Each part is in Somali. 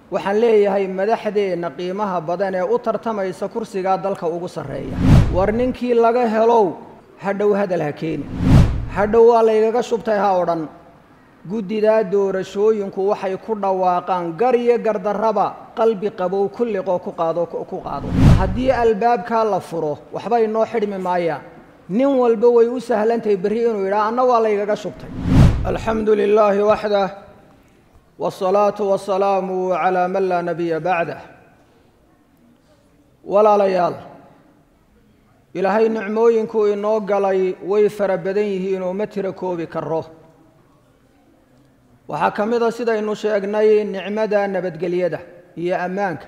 waxaan leeyahay madaxdeena qiimaha badan ee u tartamaysa kursiga dalka ugu sareeya war ninkii laga helow hadhow hadal ha keenin hadhow waa laygaga shubtay ha odhan guddida doorashooyinku waxay ku dhawaaqaan gar iyo gardarraba qalbi qabow kulliqoo ku qaado haddii albaabka la furo waxba inoo xidhmi maayaan nin walba way u sahlantahay berri inuu yidhaa anna waa laygaga shubtay alxamdu lilaahi waxdah والصلاة والسلام على من لا نبي بعده ولا ليال إلهي نعموينكو إنو قلي ويفر بدنيه إنو متركو بكره وحكمدا سيدا إنو شاقناي نعمدا نبت قليدا هي أمانك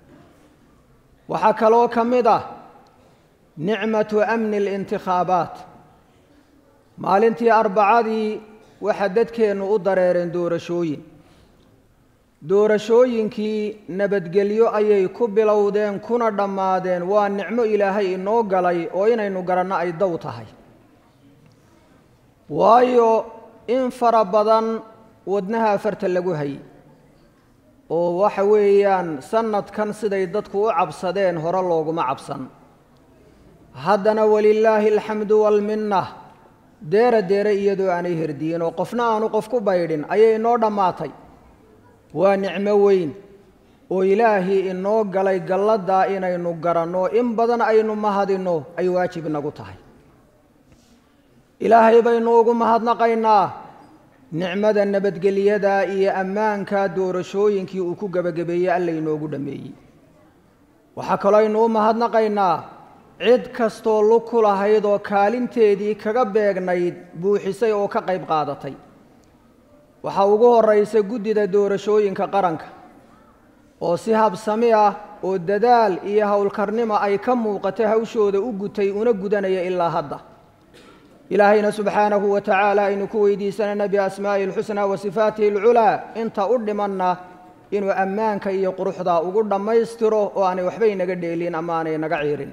وحكالو كمدا نعمة أمن الانتخابات مالنتي أربعادي وحددك إنو أدريرين دورشوين doorashooyinkii nabadgelyo ayay ku bilowdeen kuna dhammaadeen waa nicmo ilaahay inoo galay oo inaynu garanno ay dow tahay waayo in fara badan wadnaha afarta lagu hayay oo waxa weeyaan sanadkan siday dadku u cabsadeen hore looguma cabsan haddana walilaahi alxamdu walminna deera iyadoo aanay herdiyin oo qofna aanu qof ku baydhin ayay inoo dhammaatay waa nicmo weyn oo ilaahi inoo galay galladaa inaynu garanno in badan aynu mahadinno ay waajib nagu tahay ilaahay baynu ugu mahadnaqaynaa nicmada nabadgelyada iyo ammaanka doorashooyinkii uu ku gebagabeeyey alla inoogu dhammeeyey waxaa kaloo aynu u mahadnaqaynaa cid kastoo lug ku lahayd oo kaalinteedii kaga beegnayd buuxisay oo ka qayb qaadatay waxaa ugu horraysa guddida doorashooyinka qaranka oo si habsami ah oo dadaal iyo howlkarnimo ay ka muuqatay hawshooda u gutay una gudanaya ilaa hadda ilaahayna subxaanahu wa tacaala aynu ku weydiisanayna biasmaa'ihi alxusnaa wa sifaatihi alculaa inta u dhimanna inuu ammaanka iyo quruxda ugu dhammaystiro oo aanay waxba inaga dheelin ama aanay naga ciirin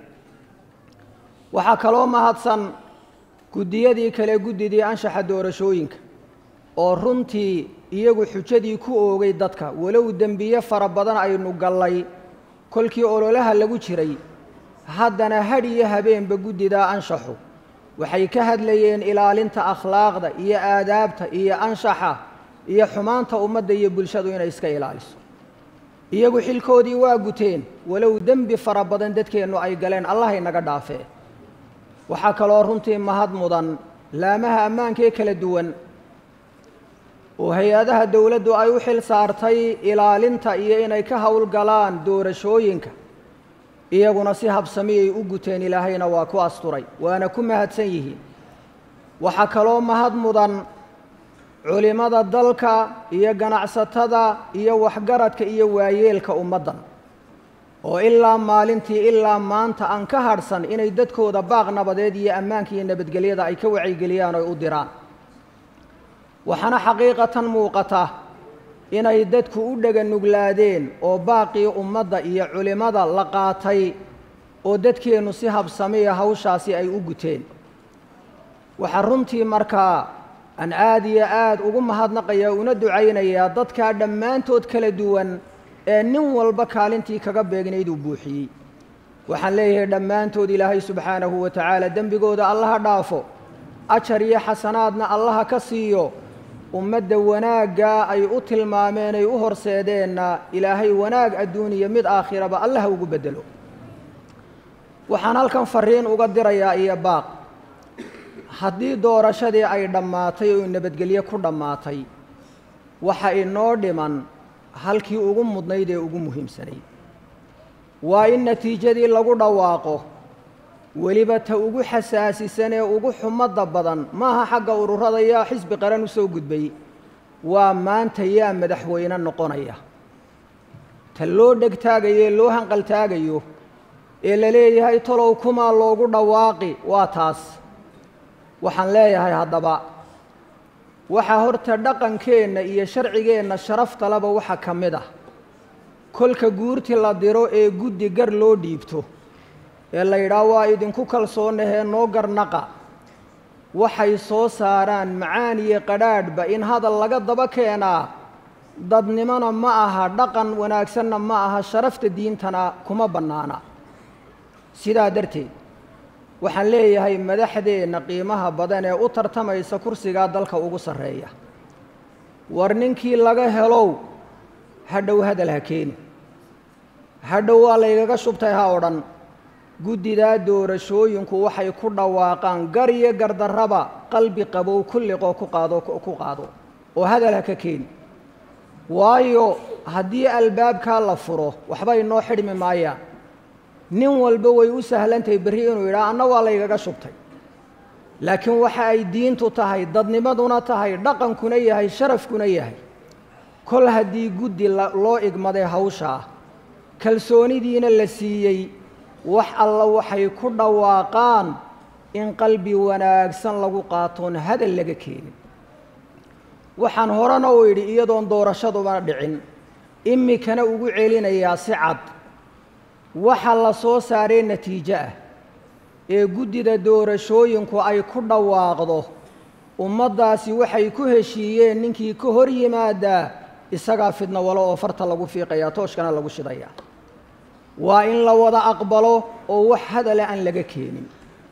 waxaa kaloo mahadsan guddiyadii kale guddidii anshaxa doorashooyinka oo runtii iyagu xujadii ku oogay dadka walow dembiye fara badan aynu gallay kolkii ololaha lagu jiray haddana hadh iyo habeenba guddida anshaxu waxay ka hadlayeen ilaalinta akhlaaqda iyo aadaabta iyo anshaxa iyo xumaanta ummadda iyo bulshadu inay iska ilaaliso iyagu xilkoodii waa guteen walow dembi fara badan dadkeennu ay galeen allah inaga dhaafee waxaa kaloo runtii mahad mudan laamaha ammaanka ee kala duwan oo hay-adaha dowladdu ay u xil saartay ilaalinta iyo inay ka howlgalaan doorashooyinka iyaguna si habsamiyay u guteen ilaahayna waa ku asturay waana ku mahadsan yihiin waxaa kaloo mahad mudan culimada dalka iyo ganacsatada iyo waxgaradka iyo waayeelka ummaddan oo ilaa maalintii ilaa maanta aan ka hadhsan inay dadkooda baaq nabadeed iyo ammaanka iyo nabadgelyada ay ka wacyigeliyaan oo u diraan waxaana xaqiiqatan muuqata inay dadku u dhega nuglaadeen oo baaqii ummadda iyo culimmada la qaatay oo dadkeennu si habsamiya hawshaasi ay u guteen waxaa runtii markaa aan aad iyo aad ugu mahadnaqaya una ducaynayaa dadkaa dhammaantood kala duwan ee nin walba kaalintii kaga beegnayd uu buuxiyey waxaan leeyahay dhammaantood ilaahay subxaanahu wa tacaala dembigooda allaha dhaafo ajar iyo xasanaadna allaha ka siiyo ummadda wanaagga ay u tilmaameen ay u horseedeenna ilaahay wanaag adduuniya mid aakhiraba allaha ugu beddelo waxaan halkan fariin uga dirayaa iyo baaq haddii doorashadii ay dhammaatay oo nabadgelyo ku dhammaatay waxa inoo dhiman halkii ugu mudnayd ee ugu muhiimsanayd waa in natiijadii lagu dhawaaqo weliba ta ugu xasaasisan ee ugu xumadda badan maaha xagga ururada yaa xisbi qaran u soo gudbay waa maanta yaa madaxweyne noqonaya ta loo dhegtaagayo ee loo hanqaltaagayo ee la leeyahay talow kumaa loogu dhawaaqi waa taas waxaan leeyahay haddaba waxaa horta dhaqankeenna iyo sharcigeenna sharafta laba waxa ka mid ah kolka guurti la diro ee guddi gar loo dhiibto ee la yidhaah waa idinku kalsoonahee noo garnaqa waxay soo saaraan macaan iyo qadhaadhba in hadal laga daba keenaa dadnimona ma aha dhaqan wanaagsanna ma aha sharafta diintana kuma bannaana sidaa darteed waxaan leeyahay madaxdeenna qiimaha badan ee u tartamaysa kursigaa dalka ugu sarreeya war ninkii laga helow hadhow hadal ha keeni hadhow waa laygaga shubtay ha odhan guddidaa doorashooyinku waxay ku dhawaaqaan gar iyo gardarraba qalbi qabow kulliqoo ku qaado oo hadal ha ka keeni waayo haddii albaabkaa la furo waxba inoo xidhmi maayaan nin walba way u sahlantahay berri inuu yidhaha anna waa laygaga shubtay laakiin waxa ay diintu tahay dadnimaduna tahay dhaqankuna yahay sharafkuna yahay kol haddii guddi loo igmaday hawshaa kalsoonidiina la siiyey wax alla waxay ku dhawaaqaan in qalbi wanaagsan lagu qaatoon hadal laga keenin waxaan horena u idhi iyadoon doorashaduba dhicin imikana ugu celinayaa si cad waxa la soo saaray natiijo ah ee guddida doorashooyinku ay ku dhawaaqdo ummaddaasi waxay ku heshiiyeen ninkii ka hor yimaadaa isagaa fidna walo oo farta lagu fiiqayaa tooshkana lagu shidayaa waa in la wada aqbalo oo wax hadala aan laga keenin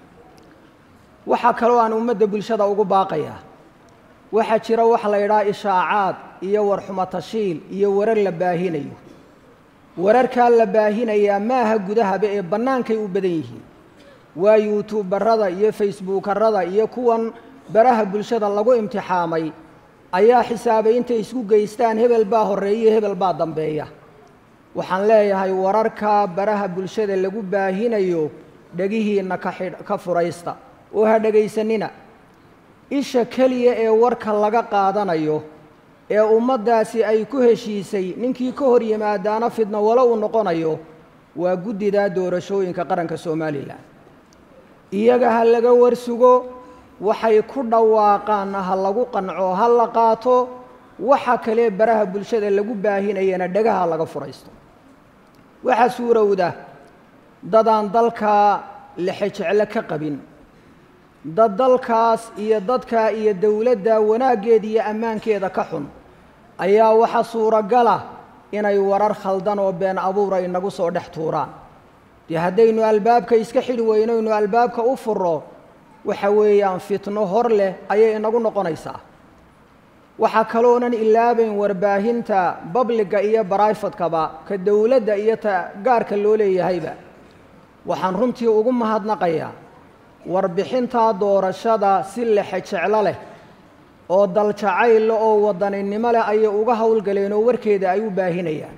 waxaa kaloo aan ummadda bulshada ugu baaqayaa waxaa jira wax la yidhaha ishaacaad iyo warxumo tashiil iyo warar la baahinayo wararkaa la baahinayaa maaha gudahaba ee bannaankay u badan yihiin waa yuutuubarada iyo facebookarada iyo kuwan baraha bulshada lagu imtixaamay ayaa xisaabay intay isku geystaan hebel baa horreeya hebel baa dambeeya waxaan leeyahay wararka baraha bulshada lagu baahinayo dhegihiinna ka furaysta oo ha dhegaysanina isha keliya ee warka laga qaadanayo ee ummaddaasi ay ku heshiisay ninkii ka hor yimaadaana fidna walo uu noqonayo waa guddidaa doorashooyinka qaranka somalilan iyaga ha laga warsugo waxay ku dhawaaqaan ha lagu qanco ha la qaato waxa kale baraha bulshada lagu baahinayana dhagaha laga furaysto waxa suurowda dadaan dalka lexejeclo ka qabin dad dalkaas iyo dadka iyo dowladda wanaaggeeda iyo ammaankeeda ka xun ayaa waxa suuragala inay warar khaldan oo been abuura inagu soo dhex tuuraan dee haddaynu albaabka iska xidhi weynaynu albaabka u furro waxa weeyaan fitno hor leh ayay inagu noqonaysaa waxaa kaloonan ilaabayn warbaahinta babliga iyo barayfadkaba ka dowladda iyo ta gaarka loo leeyahayba waxaan runtii ugu mahadnaqayaa warbixintaa doorashada si lexejeclo leh oo daljacayl leh oo wadaninimo leh ayay uga howlgaleen oo warkeeda ay u baahinayaan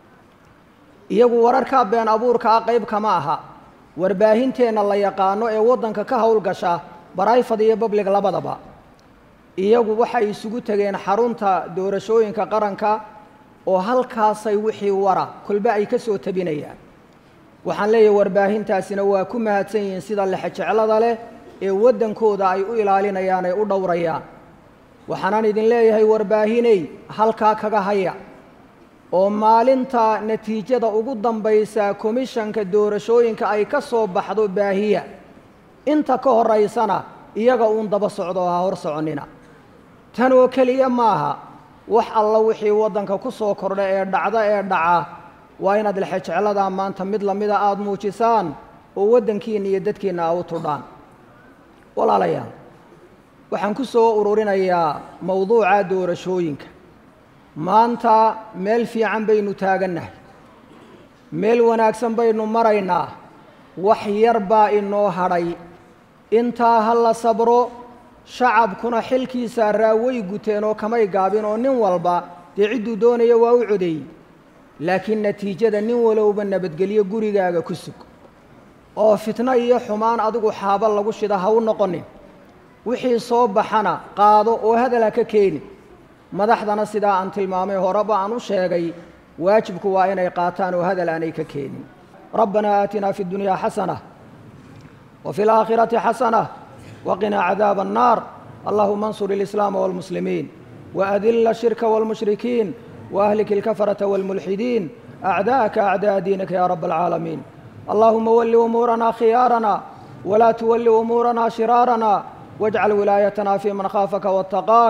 iyagu wararkaa been abuurka ah qayb kama aha warbaahinteenna la yaqaano ee waddanka ka howlgasha barayfad iyo bablig labadaba iyagu waxay isugu tegeen xarunta doorashooyinka qaranka oo halkaasay wixii wara kolba ay ka soo tabinayaan waxaan leeyahay warbaahintaasina waa ku mahadsan yihiin sida lexejeclada leh ee waddankooda ay u ilaalinayaan ay u dhowrayaan waxaanan idin leeyahay warbaahiney halkaa kaga haya oo maalinta natiijada ugu dambaysa komishanka doorashooyinka ay ka soo baxdo baahiya inta ka horaysana iyaga uun daba socdo ha hor soconina tan oo keliya maaha wax alla wixii waddanka ku soo kordha ee dhaca waa inaad lexejecladaa maanta mid lamida aada muujisaan oo waddankiinna iyo dadkiinna aa u tudhaan walaalayaal waxaan ku soo ururinayaa mowduuca doorashooyinka maanta meel fiican baynu taagannahay meel wanaagsan baynu maraynaa wax yar baa inoo hadhay intaa ha la sabro shacabkuna xilkiisa raaway guteen oo kamay gaabin oo nin walba dee cidduu doonaya waa u codeeyey laakiin natiijada nin walowba nabadgelyo gurigaaga ku sug oo fitno iyo xumaan adigu xaaba lagu shida ha u noqonin wixii soo baxana qaado oo hadal ha ka keeni madaxdana sidaa aan tilmaamay horeba aan u sheegay waajibku waa inay qaataan oo hadal aanay ka keenin rabbanaa aatinaa fi ddunyaa xasana wa fi alaakhirati xasana waqinaa cadaaba annaar allahuma ansur ilislaama waalmuslimiin waadilla ashirka waalmushrikiin وأهلك الكفرة والملحدين أعداءك أعداء دينك يا رب العالمين اللهم ول أمورنا خيارنا ولا تول أمورنا شرارنا واجعل ولايتنا في من خافك واتقاك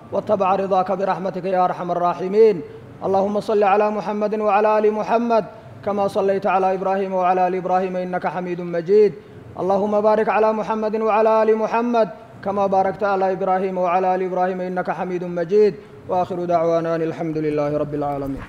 واتبع رضاك برحمتك يا أرحم الراحمين. اللهم صل على محمد وعلى آل محمد كما صليت على إبراهيم وعلى آل إبراهيم إنك حميد مجيد. اللهم بارك على محمد وعلى آل محمد كما باركت على إبراهيم وعلى آل إبراهيم إنك حميد مجيد. وآخر دعوانا الحمد لله رب العالمين.